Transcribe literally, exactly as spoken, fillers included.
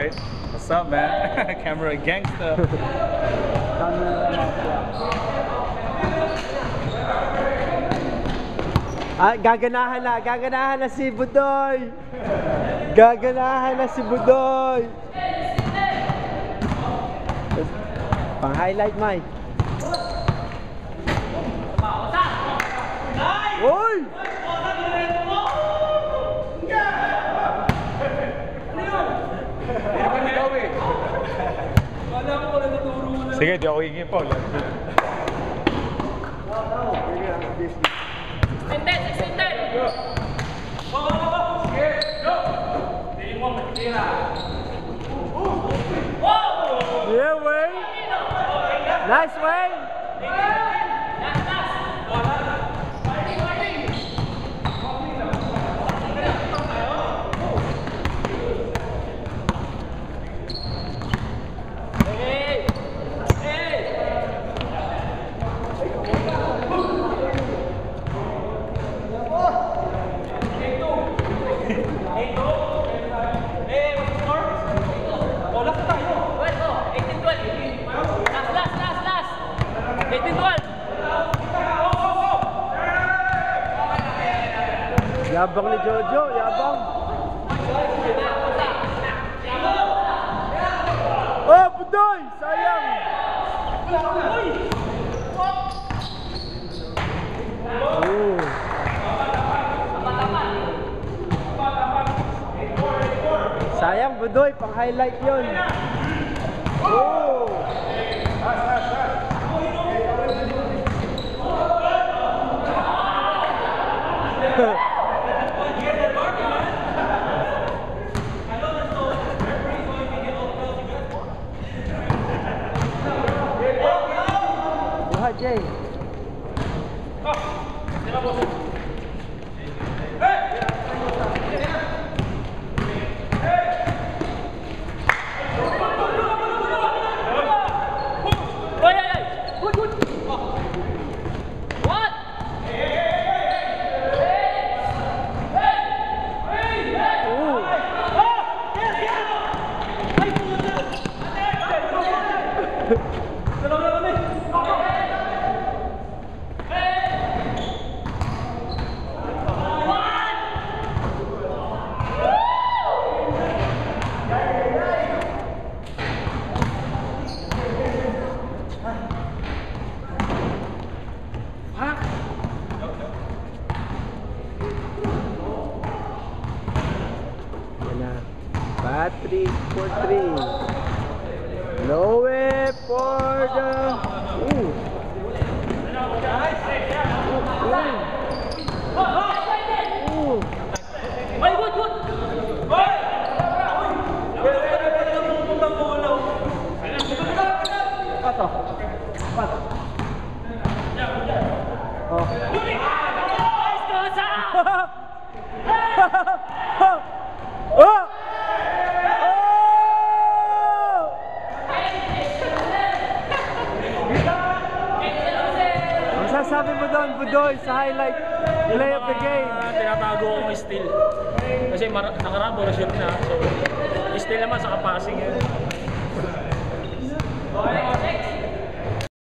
right? What's up, man? Camera gangster. Ah, gaganahan na, gaganahan na si Budoy. Gaganahan na si Budoy. Pang-highlight, Mike. Uy! Sige, di ako hingin pa. Extended, extended. Go, go, go, go. Sige, go. Hindi mo matira. Wow! Yeah, Wayne. Nice, Wayne. Yabang ni Jojo, yabang. Oh, Budoy! Sayang! Oh. Sayang, Budoy, pang-highlight yun. Oh! Jay. Patrick for three. No way for the. Ooh. Ooh. Pato. Pato. Oh. Oh! Sabi mo doon, Budoy, sa highlight play of the game. Tinatago ko yung steal. Kasi nakarabo na shoot na. So, steal naman sa kapasing yun.